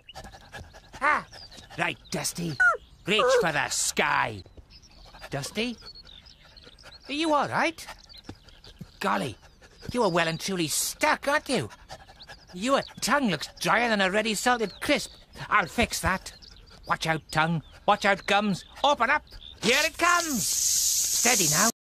Ah, right, Dusty. Reach for the sky. Dusty? Are you all right? Golly, you are well and truly stuck, aren't you? Your tongue looks drier than a ready salted crisp. I'll fix that. Watch out, tongue. Watch out, gums. Open up. Here it comes. Steady now.